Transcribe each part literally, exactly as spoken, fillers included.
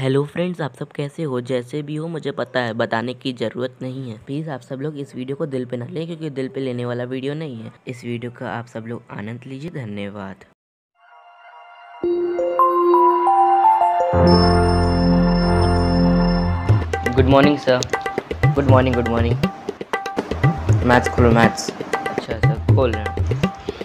Hello friends, आप सब कैसे हो? जैसे भी हो मुझे पता है, बताने की ज़रूरत नहीं है। प्लीज़ आप सब लोग इस वीडियो को दिल पे ना लें, क्योंकि दिल पे लेने वाला वीडियो नहीं है। इस वीडियो का आप सब लोग आनंद लीजिए। धन्यवाद। Good morning sir. Good morning good morning. Maths खोलो, मैथ्स। अच्छा सर, खोल रहे हैं।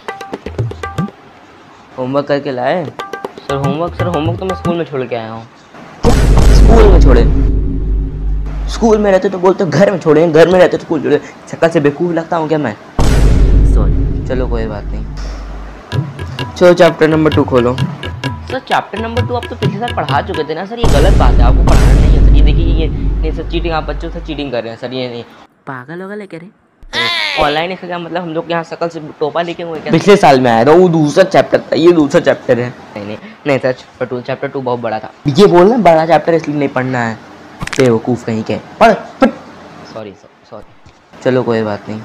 होमवर्क करके लाए? सर होमवर्क सर होमवर्क तो मैं स्कूल में छोड़ के आया हूँ। स्कूल में छोड़े? स्कूल में रहते तो बोलते घर में छोड़े, घर में रहते तो स्कूल छोड़े। शक्ल से बेवकूफ़ लगता हूँ क्या मैं? सॉरी, चलो कोई बात नहीं। चलो चैप्टर नंबर टू खोलो। सर चैप्टर नंबर टू आप तो पिछले साल पढ़ा चुके थे ना सर, ये गलत बात है, आपको पढ़ाना नहीं है सर। ये देखिए, ये नहीं सर, चीटिंग, आप बच्चों से चीटिंग कर रहे हैं सर। ये नहीं, पागल होगा लेकर ऑनलाइन इसका क्या मतलब? हम लोग यहाँ शकल से टोपा लेके हुए क्या? पिछले साल में आया था, वो दूसरा चैप्टर था, ये दूसरा चैप्टर है। नहीं नहीं नहीं sir, chapter two chapter two बहुत बड़ा था। ये बोलना बड़ा चैप्टर इसलिए नहीं पढ़ना है, बेवकूफ़ कहीं के। पढ़ पढ़। Sorry sir, sorry. चलो कोई बात नहीं।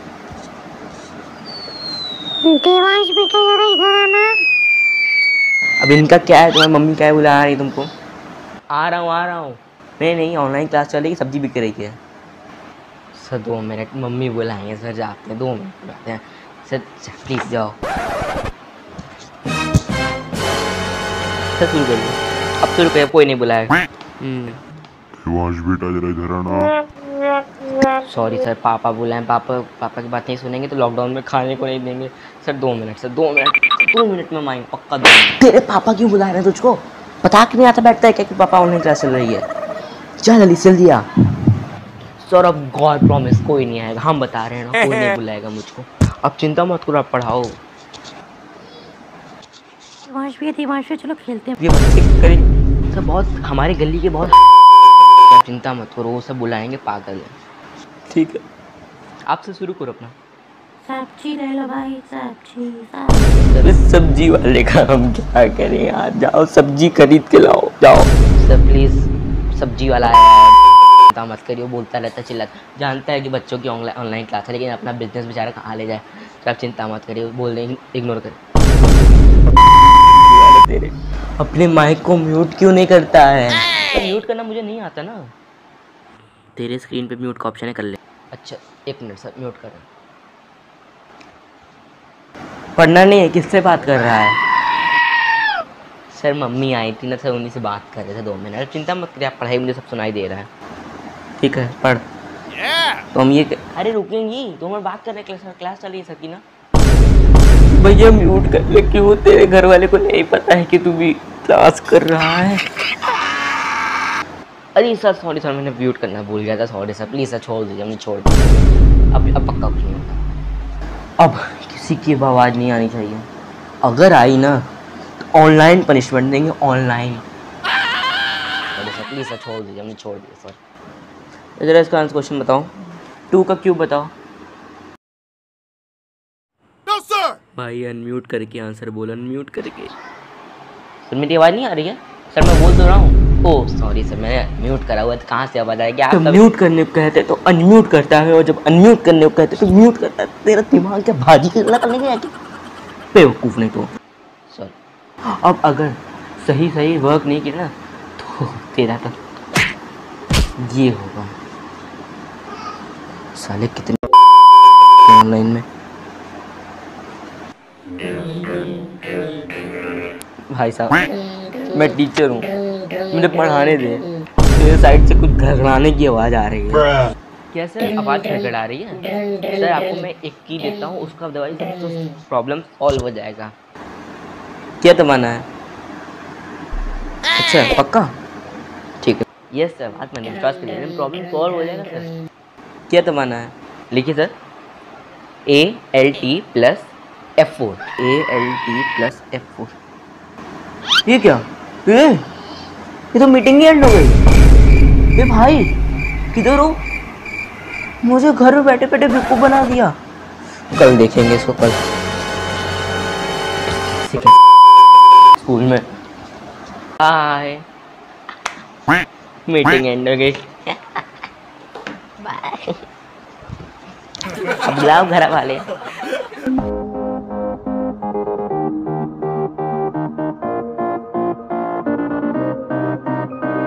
देवांश बेटा जरा इधर आना। अब इनका क्या है? तुम्हारी मम्मी क्या है बुला रही तुमको? आ रहा हूँ आ रहा हूँ। नहीं नहीं, ऑनलाइन क्लास चलेगी, सब्जी बिक रही है। सर दो मिनट, मम्मी बुलाएंगे सर, जाते हैं, दो मिनट जाते हैं सर, प्लीज़ जाओ। सर शुरू करिए, अब शुरू करिए, कोई नहीं बुलाएगा। देवांश बेटा जरा इधर आना। सॉरी सर, पापा बुलाएं, पापा पापा की बात नहीं सुनेंगे तो लॉकडाउन में खाने को नहीं देंगे। सर दो मिनट सर, दो मिनट दो मिनट में माएंगे, पक्का दो मिनट। तेरे पापा क्यों बुला रहे हैं तुझको? पता कि नहीं आता बैठता है क्या कि पापा ऑनलाइन क्लास चल रही है? चल जल्दी जल्दी आ। सर अब गॉड प्रॉमिस कोई नहीं आएगा, हम बता रहे हैं ना, कोई नहीं बुलाएगा मुझको। अब चिंता मत करो, आप पढ़ाओ। देवांश भैया देवांश भैया चलो खेलते हैं। ये बच्चे करें सर, बहुत हमारी गली के बहुत। चिंता मत करो, वो सब बुलाएंगे, पागल है। ठीक है, आपसे शुरू करो अपना। सब्जी ले लो भाई, सब्जी सब्जी। सब्जी वाले का हम क्या करें यार? जाओ सब्जी खरीद के लाओ, जाओ। सर प्लीज, सब्जी वाला आया है, चिंता मत करिए, बोलता रहता, चिल्लाता, जानता है कि बच्चों की ऑनलाइन ऑनलाइन क्लास है, लेकिन अपना बिजनेस बेचारा कहाँ ले जाए। तो आप चिंता मत करिए, बोल दें, इग्नोर करें। तेरे अपने माइक को म्यूट क्यों नहीं करता है? तो म्यूट करना मुझे नहीं आता ना। तेरे स्क्रीन पे म्यूट का ऑप्शन है, कर ले। अच्छा एक मिनट सर, म्यूट कर रहा हूँ। पढ़ना नहीं है, किससे बात कर रहा है? सर मम्मी आई थी ना सर, उन्हीं से बात कर रहे थे, दो मिनट। चिंता मत करिए, आप पढ़ाई, मुझे सब सुनाई दे रहा है। ठीक है पढ़। तो हम ये, अरे रुकेंगी तो हम बात कर रहे, क्लास क्लास चल रही सकी ना। भैया म्यूट कर ले, क्यों? तेरे घर वाले को नहीं पता है कि तू भी क्लास कर रहा है? अरे सर सॉरी सर, मैंने म्यूट करना भूल गया था, सॉरी सर, प्लीज़ सर छोड़ दीजिए, हमने छोड़ दिया। अब अब पक्का कुछ नहीं होता, अब किसी की आवाज़ नहीं आनी चाहिए। अगर आई ना तो ऑनलाइन पनिशमेंट देंगे, online. Sorry sir, please sir छोड़ दीजिए, हमने छोड़ दिया सर। जरा इसका आंसर क्वेश्चन बताओ, टू का क्यूब बताओ। No sir. भाई अनम्यूट करके आंसर बोल, अनम्यूट करके। सर मेरी आवाज़ नहीं आ रही है? सर मैं बोल तो रहा हूँ। ओह सॉरी सर, मैंने म्यूट करा हुआ है, तो कहाँ से आवाज़ आएगी? आप म्यूट करने को कहते तो अनम्यूट करता है, और जब अनम्यूट करने को कहते तो म्यूट करता है। तेरा दिमाग क्या भाजी की गला करने गया? बेवकूफ़ नहीं तो। सॉरी। अब अगर सही सही वर्क नहीं किया ना तो तेरा तो ये होगा। साले कितने ऑनलाइन में। भाई साहब मैं टीचर हूँ, मुझे पढ़ाने दे। तेरे साइड से कुछ घरघराने की आवाज़ आ रही है। क्या सर आवाज़ घड़घड़ा रही है? सर आपको मैं एक की देता हूँ, उसका दवाई सब तो प्रॉब्लम सॉल्व हो जाएगा। क्या तमाना है? अच्छा पक्का? ठीक है। यस सर, बात मैंने विश्वास कर लिया, प्रॉब्लम सॉल्व हो जाएगा सर। क्या तमाना है? लिखिए sir, A L T plus F four, A L T plus F four. ये क्या? ये ये तो मीटिंग ही एंड हो गई। ये भाई किधर हो? मुझे घर में बैठे बैठे बेवकूफ बना दिया। कल देखेंगे इसको, कल स्कूल में। हाय, मीटिंग एंड हो गई। बाय। अब बुलाओ घर वाले।